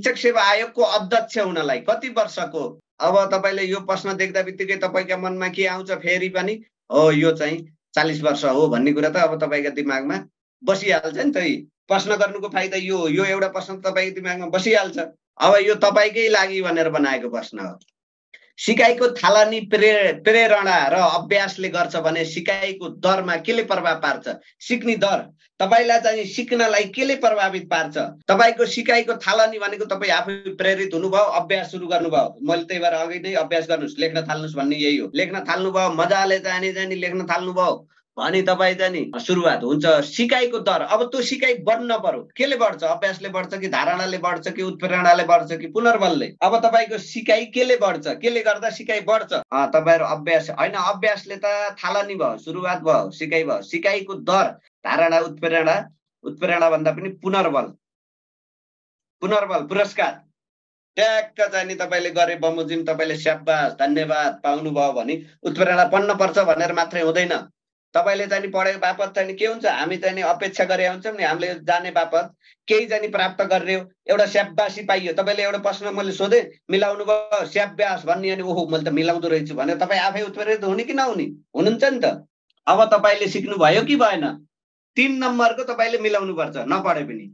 शिक्षक सेवा आयोगको अध्यक्ष हुनलाई कति वर्षको? अब तपाईले यो प्रश्न देख्दा बित्तिकै तपाईका मनमा के आउँछ फेरि पनि? हो यो चाहिँ 40 वर्ष हो भन्ने कुरा त अब तपाईका दिमागमा बसिहाल्छ नि त। प्रश्न गर्नुको फाइदा यो हो। यो एउटा प्रश्न तपाईको दिमागमा बसिहाल्छ। अब यो तपाईकै लागि भनेर बनाएको प्रश्न हो। सिकाइको थालनी प्रेरणा र अभ्यासले गर्छ भने सिकाइको दरमा केले प्रभाव पार्छ? सिक्ने दर तपाईलाई चाहिँ सिक्नलाई केले प्रभावित पार्छ? तपाईको सिकाइको थालनी भनेको तपाई आफै प्रेरित हुनुभयो, अभ्यास सुरु गर्नुभयो। मैले त्यही भएर अघि नै अभ्यास गर्नुस्, लेख्न थाल्नुस् भन्ने यही हो। लेख्न थाल्नुभयो, मजाले जानी लेख्न थाल्नुभयो भने तपाई चाहिँ नि सुरुवात हुन्छ। सिकाइको दर अब त्यो सिकाइ बढ्न पर्यो। केले बढ्छ? अभ्यासले बढ्छ कि धारणाले बढ्छ कि उत्प्रेरणाले बढ्छ कि पुनर्बलले? अब तपाईको सिकाइ केले बढ्छ? केले गर्दा सिकाइ बढ्छ? तपाईहरु अभ्यास हैन, अभ्यासले त थालनी भयो, सुरुवात भयो, सिकाइ भयो। सिकाइको दर धारणा उत्प्रेरणा भन्दा पनि पुनर्बल पुरस्कार ट्याक्क चाहिँ नि तपाईले गरे बमोजिम तपाईले स्याबास धन्यवाद पाउनुभयो भने उत्प्रेरणा पढ्न पर्छ भनेर मात्रै हुँदैन। तपाईले चाहिँ नि पढेको बापत चाहिँ नि के हुन्छ? हामी चाहिँ नि अपेक्षा गरे हुन्छौं नि, हामीले जाने बापत केही चाहिँ नि प्राप्त गर्यो, एउटा स्याबासी पाइयो। तपाईले एउटा प्रश्न मैले सोधे, मिलाउनु भयो, स्याबास भन्ने अनि ओहो मैले त मिलाउँदो रहेछु भने तपाई आफै उत्प्रेरित हुने कि नहुने? हुनुहुन्छ नि त। अब तपाईले सिक्नु भयो कि भएन? 3 नम्बरको तपाईले मिलाउनु पर्छ नपढे पनि।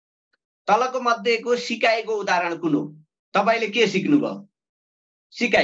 तलको मध्येको सिकाइको उदाहरण कुन हो? तपाईले के सिक्नु भयो? सिकाइ।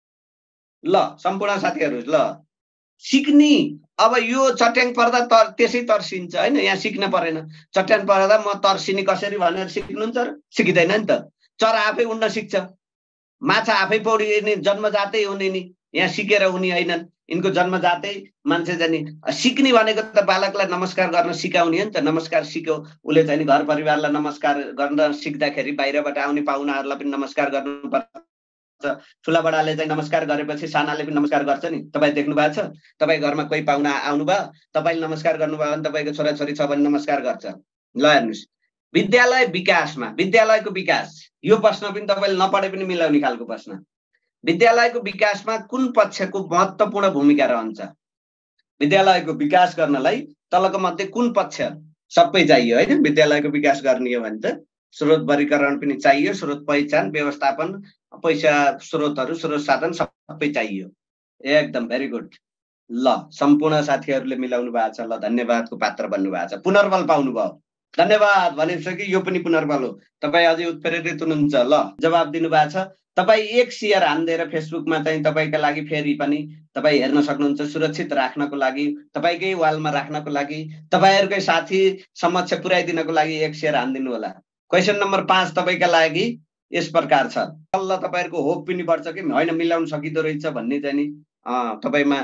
ल सम्पूर्ण साथीहरु, ल सिक्नी। अब यो चट्याङ पर्दा त्यसै तर्सिन्छ हैन, यहाँ सिक्न परेन। चट्याङ पर्दा म तर्सिने कसरी भनेर सिक्नुहुन्छ र? सिकिदैन नि त। चरा आफै उड्न सिक्छ, माछा आफै पौडिने जन्मजातै हुने नि, यहाँ सिकेर हुने हैनन्। इनको जन्मजातै मान्छे जानी सिक्ने भनेको त बालकलाई नमस्कार गर्न सिकाउने हो नि त। नमस्कार सिक्यो उले चाहिँ घर परिवारलाई नमस्कार गर्न सिक्दाखेरि बाहिरबाट आउने पाहुनाहरूलाई पनि नमस्कार गर्नुपर्छ। ठुला बडाले चाहिँ नमस्कार गरेपछि सानाले पनि नमस्कार गर्छ नि। तपाई देख्नु भएको छ? तपाई घरमा कोही पाहुना आउनुभयो, तपाईले नमस्कार गर्नुभयो भने तपाईको छोराछोरी छ भने नमस्कार गर्छ। ल हेर्नुस्, विद्यालय विकासमा विद्यालयको विकास, यो प्रश्न पनि तपाईले नपढे पनि मिलाउने खालको प्रश्न। विद्यालयको विकासमा कुन पक्षको महत्त्वपूर्ण भूमिका रहन्छ? विद्यालयको विकास गर्नलाई तलको मध्ये कुन पक्ष सबै चाहियो हैन? विद्यालयको विकास गर्ने हो भने त स्रोत वर्गीकरण पनि चाहियो, स्रोत पहिचान, व्यवस्थापन, पैसा स्रोतहरु, स्रोत साधन सबै चाहियो। एकदम भेरी गुड। ल सम्पूर्ण साथीहरुले मिलाउनु भएको छ। ल धन्यवादको पात्र बन्नु भएको छ। पुनर्बल पाउनु भयो। धन्यवाद भनेपछि यो पनि पुनर्बल हो। तपाई अझै उत्प्रेरित हुनुहुन्छ। ल जवाब दिनु भएको छ। तपाई एक शेयर हान्दिएर फेसबुकमा चाहिँ तपाईका लागि फेरि पनि तपाई हेर्न सक्नुहुन्छ। सुरक्षित राख्नको लागि, तपाईकै वालमा राख्नको लागि, तपाईहरुकै साथी समक्ष पुर्याइदिनको लागि एक शेयर हान्दिनु होला। क्वेशन नम्बर 5 तपाईका लागि यस प्रकार छ। ल तपाईहरुको होप पनि बढ्छ कि हैन मिलाउन सकिदो रहेछ भन्ने चाहिँ नि तपाईमा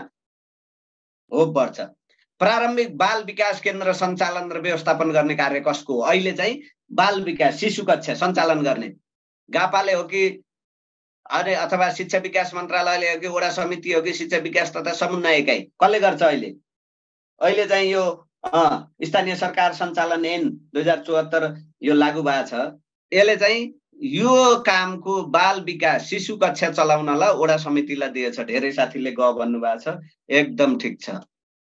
होप बढ्छ। प्रारम्भिक बाल विकास केन्द्र सञ्चालन र व्यवस्थापन गर्ने कार्य कसको हो? अहिले चाहिँ बाल विकास शिशु कक्षा सञ्चालन गर्ने गापाले हो कि अरे अथवा शिक्षा विकास मन्त्रालयले हो कि वडा समिति हो कि शिक्षा विकास तथा समन्वय इकाइ कसले गर्छ? अहिले चाहिँ यो स्थानीय सरकार सञ्चालन ऐन 2074 यो लागू भएको छ। यसले चाहिँ यो कामको बाल विकास शिशु कक्षा चलाउनलाई वडा समितिलाई दिएछ। धेरै साथीले ग भन्नु भएको छ। एकदम ठीक छ।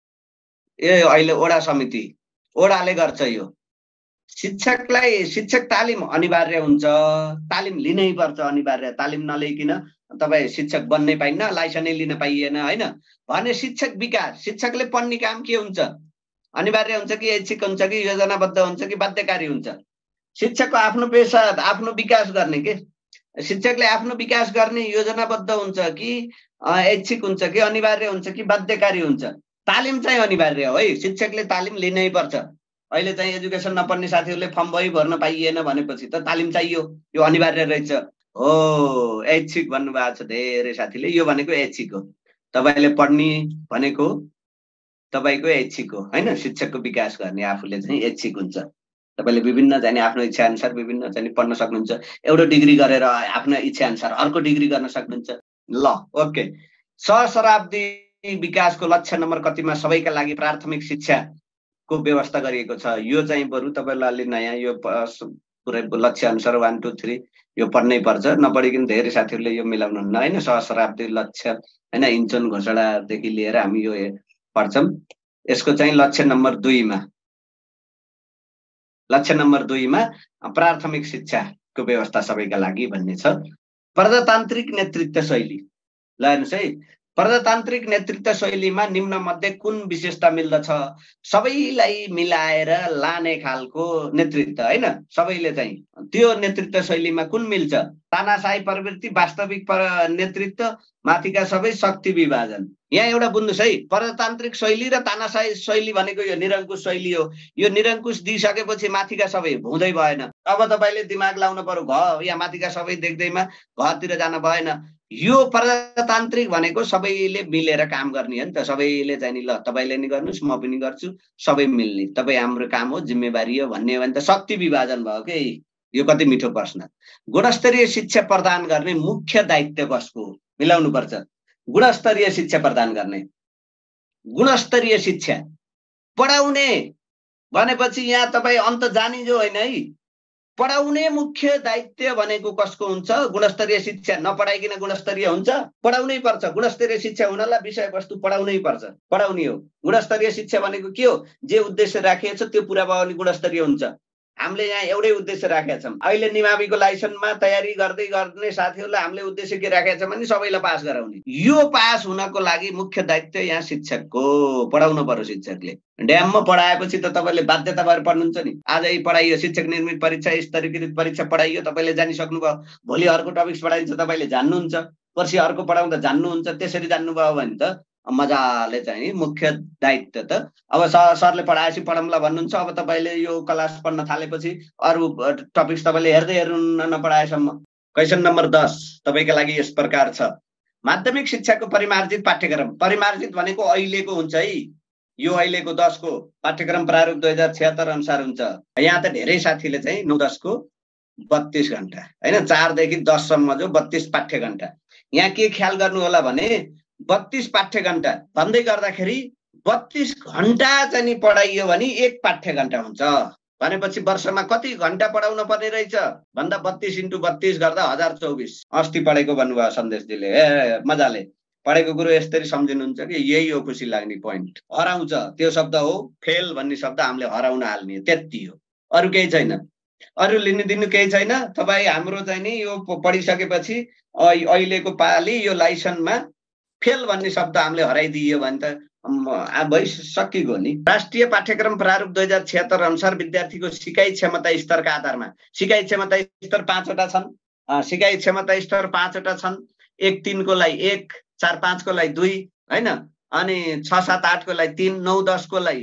ए अहिले वडा समिति वडाले गर्छ यो। शिक्षकलाई शिक्षक तालिम अनिवार्य हुन्छ। तालिम लिनै पर्छ अनिवार्य। तालिम नलिकन तपाई शिक्षक बन्नै पाइन्न, लाइसेन्स लिन पाइएन हैन। भने शिक्षक विकास, शिक्षकले पढ्ने काम के हुन्छ? अनिवार्य हुन्छ कि ऐच्छिक हुन्छ कि योजनाबद्ध हुन्छ कि बाध्यकारी हुन्छ? शिक्षकको आफ्नो पेशा आफ्नो विकास गर्ने के शिक्षकले आफ्नो विकास गर्ने योजनाबद्ध हुन्छ कि ऐच्छिक हुन्छ कि अनिवार्य हुन्छ कि बाध्यकारी हुन्छ? तालिम चाहिँ अनिवार्य हो है। शिक्षकले तालिम लिनै पर्छ। अहिले चाहिँ एजुकेसन नपढ्ने साथीहरुले फर्म भइ भर्न पाइएन भनेपछि त तालिम चाहियो। यो अनिवार्य रहेछ। हो ऐच्छिक भन्नु भएको छ धेरै साथीले। यो भनेको ऐच्छिक हो। तपाईले पढ्ने भनेको तपाईको ऐच्छिक हो हैन। शिक्षकको विकास गर्ने आफूले चाहिँ ऐच्छिक हुन्छ। तपाईले विभिन्न चाहिँ आफ्नो इच्छा अनुसार विभिन्न चाहिँ पढ्न सक्नुहुन्छ। एउटा डिग्री गरेर आफ्नो इच्छा अनुसार अर्को डिग्री गर्न सक्नुहुन्छ। ल ओके। सहस्राब्दी विकासको लक्ष्य नम्बर कतिमा सबैका लागि प्राथमिक शिक्षाको व्यवस्था गरिएको छ? यो चाहिँ बरु तपाईलाई अलि नयाँ यो पुरै लक्ष्य अनुसार 1 2 3 यो पढ्नै पर्छ। नपढिकन धेरै साथीहरुले यो मिलाउनुहुन्न हैन। सहस्राब्दी लक्ष्य हैन इन्चन घोषणादेखि लिएर हामी यो पढ्छौं। यसको चाहिँ लक्ष्य नम्बर 2 मा प्राथमिक शिक्षाको नेतृत्वको व्यवस्था सबैका लागि भन्ने छ। प्रजातान्त्रिक नेतृत्व शैली, ल हेर्नुहोस् है, प्रजातान्त्रिक नेतृत्व शैलीमा निम्न मध्ये कुन विशेषता मिल्दछ? सबैलाई मिलाएर लाने खालको नेतृत्व हैन, सबैले चाहिँ त्यो नेतृत्व शैलीमा कुन मिल्छ? तानाशाही प्रवृत्ति, वास्तविक नेतृत्व, माथिका सबै शक्ति विभाजन। यहाँ एउटा बुझ्नुहोस् है, प्रजातान्त्रिक शैली र तानाशाही शैली भनेको यो निरङ्कुश शैली हो। यो निरङ्कुश दिइसकेपछि माथिका सबै हुँदै भएन। अब तपाईले दिमाग लाउनु पर्यो, घ यहाँ माथिका सबै देख्दैमा घरतिर जान भएन। यो प्रजातान्त्रिक भनेको सबैले मिलेर काम गर्ने हो नि त। सबैले चाहिँ नि ल तपाईले नि गर्नुस्, म पनि गर्छु, सबै मिल्ने, तपाई हाम्रो काम हो, जिम्मेवारी हो भन्ने हो भने त शक्ति विभाजन भयो के। यो कति मिठो प्रश्न। गुणस्तरीय शिक्षा प्रदान गर्ने मुख्य दायित्व कसको हो? मिलाउनु पर्छ। गुणस्तरीय शिक्षा प्रदान गर्ने, गुणस्तरीय शिक्षा पढाउने भनेपछि यहाँ तपाई अन्त जानी जो होइन है। पढाउने मुख्य दायित्व भनेको कसको हुन्छ? गुणस्तरीय शिक्षा। नपढाइकन गुणस्तरीय हुन्छ? पढाउनै पर्छ। गुणस्तरीय शिक्षा हुनलाई विषयवस्तु पढाउनै पर्छ, पढाउने हो। गुणस्तरीय शिक्षा भनेको के हो? जे उद्देश्य राखिएको छ त्यो पुरा भयो भने गुणस्तरीय हुन्छ। हामीले यहाँ एउटै उद्देश्य राखेका छौँ। अहिले निमाविको लाइसेन्समा तयारी गर्दै गर्ने साथीहरूलाई हामीले उद्देश्य के राखेका छौँ भने सबैलाई पास गराउने। यो पास हुनको लागि मुख्य दायित्व यहाँ शिक्षकको, पढाउनु पर्यो शिक्षकले। ड्याममा पढाएपछि त तपाईले बाध्यता भएर पढ्नुहुन्छ नि। आजै पढाइयो, शिक्षक निर्मित परीक्षा, स्तरीकृत परीक्षा पढाइयो, तपाईले जानिसक्नुभयो। भोलि अर्को टपिक्स पढाइन्छ, तपाईले जान्नुहुन्छ। पर्सि अर्को पढाउँदा जान्नुहुन्छ। त्यसरी जान्नुभयो भने त मजाले चाहिँ मुख्य दायित्व त अब सरले पढाएपछि पढौँला भन्नुहुन्छ। अब तपाईले यो क्लास पढ्न थालेपछि अरु टपिक्स तपाईले हेर्नु नपढाएसम्म। क्वेशन नम्बर 10 तपाईका लागि यस प्रकार छ। माध्यमिक शिक्षाको परिमार्जित पाठ्यक्रम। परिमार्जित भनेको अहिलेको हुन्छ है। यो अहिलेको 10 को पाठ्यक्रम प्रारूप 2076 अनुसार हुन्छ। यहाँ त धेरै साथीले चाहिँ 9-10 को 32 घण्टा हैन, 4 देखि 10 सम्म जो 32 पाठ्य घण्टा। यहाँ के ख्याल गर्नु होला भने 32 पाठ्य घण्टा भन्दै गर्दाखेरि 32 घण्टा चाहिँ नि पढाइयो भने 1 पाठ्य घण्टा हुन्छ भनेपछि वर्षमा कति घण्टा पढाउन पर्ने रहेछ भन्दा 32 × 32 गर्दा 1024। अस्ति पढेको भन्नुभयो सन्देश दिले। मजाले पढेको कुरो यसरी सम्झिनुहुन्छ कि यही हो खुसी लाग्ने पोइन्ट। हराउँछ त्यो शब्द हो, फेल भन्ने शब्द हामीले हराउन हाल्ने, त्यति हो, अरु केही छैन। अरु लिनु दिनु केही छैन। तपाई हाम्रो चाहिँ नि यो पढिसकेपछि अहिलेको पाली यो लाइसेन्समा फेल भन्ने शब्द हामीले हराइदियो भने त भइसकेको नि। राष्ट्रिय पाठ्यक्रम प्रारूप 2076 अनुसार विद्यार्थीको सिकाइ क्षमता स्तरका आधारमा सिकाइ क्षमता स्तर 5 वटा छन्। सिकाइ क्षमता स्तर 5 वटा छन्। 1 3 को लागि 1, 4 5 को लागि 2 हैन, अनि 6 7 8 को लागि 3, 9 10 को लागि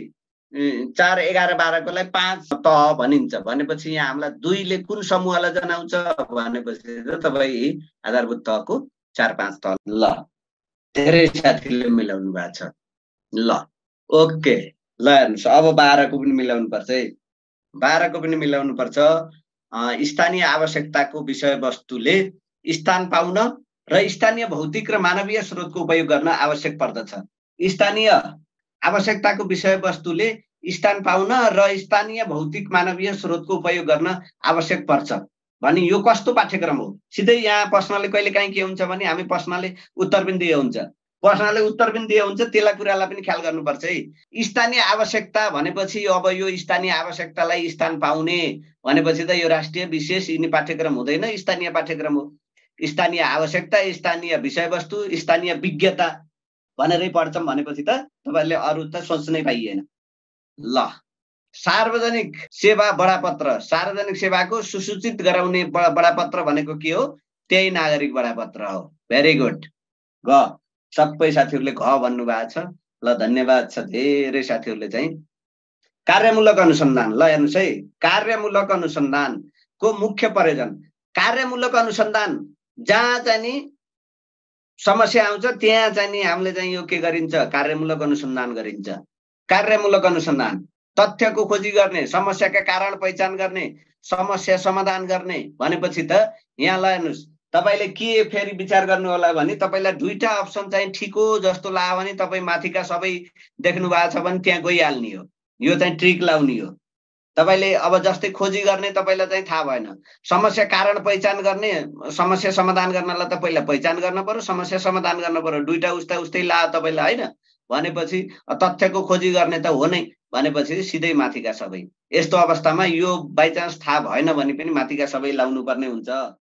4, 11 12 को लागि 5 तह भनिन्छ। भनेपछि यहाँ हामीलाई 2 ले कुन समूहलाई जनाउँछ भनेपछि त तपाई आधारभूत तहको 4 5 तह। ल धेरै साथीले मिलाउनु भएको छ। ल ओके, ल हेर्नुस् अब 12 को पनि मिलाउनु पर्छ है। 12 को पनि मिलाउनु पर्छ। स्थानीय आवश्यकताको विषयवस्तुले स्थान पाउन र स्थानीय भौतिक र मानवीय स्रोतको उपयोग गर्न आवश्यक पर्दछ। स्थानीय आवश्यकताको विषयवस्तुले स्थान पाउन र स्थानीय भौतिक मानवीय स्रोतको उपयोग गर्न आवश्यक पर्छ भने यो कस्तो पाठ्यक्रम हो? सिधै यहाँ प्रश्नले कहिले काहीँ के हुन्छ भने हामी प्रश्नले उत्तर पनि दिए हुन्छ, प्रश्नले उत्तर पनि दिए हुन्छ, त्यसलाई कुरालाई पनि ख्याल गर्नुपर्छ है। स्थानीय आवश्यकता भनेपछि अब यो स्थानीय आवश्यकतालाई स्थान पाउने भनेपछि त यो राष्ट्रिय विशेष यिनी पाठ्यक्रम हुँदैन, स्थानीय पाठ्यक्रम हो। स्थानीय आवश्यकता, स्थानीय विषयवस्तु, स्थानीय विज्ञता भनेरै पढ्छौँ भनेपछि त तपाईहरुले अरु त सोच्नै पाइएन। ल सार्वजनिक सेवा बडापत्र, सार्वजनिक सेवाको सुसूचित गराउने बडापत्र भनेको के हो? त्यही नागरिक बडापत्र हो। भेरी गुड, ग सबै साथीहरुले घ भन्नु भएको छ। ल धन्यवाद छ धेरै साथीहरुले चाहिँ। कार्यमूलक अनुसन्धान, ल हेर्नुस् है, कार्यमूलक अनुसन्धानको मुख्य प्रयोजन। कार्यमूलक अनुसन्धान जहाँ चाहिँ नि समस्या आउँछ त्यहाँ चाहिँ नि हामीले चाहिँ यो के गरिन्छ? कार्यमूलक अनुसन्धान गरिन्छ। कार्यमूलक अनुसन्धान तथ्यको खोजी गर्ने, समस्याका कारण पहिचान गर्ने, समस्या समाधान गर्ने भनेपछि त यहाँ ल हेर्नुस् तपाईले के फेरि विचार गर्नु होला भने तपाईलाई दुईटा अप्सन चाहिँ ठीक हो जस्तो लाग्यो भने तपाई माथिका सबै देख्नु भएको छ भने त्यहाँ गइहाल्ने हो। यो चाहिँ ट्रिक लाउने हो। तपाईले अब जस्तै खोजी गर्ने तपाईलाई चाहिँ थाहा भएन, समस्या कारण पहिचान गर्ने, समस्या समाधान गर्नलाई त पहिला पहिचान गर्न पर्यो, समस्या समाधान गर्न पर्यो। दुईटा उस्तै लाग्यो तपाईलाई हैन। भनेपछि तथ्यको खोजी गर्ने त हो नै भनेपछि सिधै माथिका सबै। यस्तो अवस्थामा यो बाइचान्स थाहा भएन भने पनि माथिका सबै लाउनु पर्ने हुन्छ।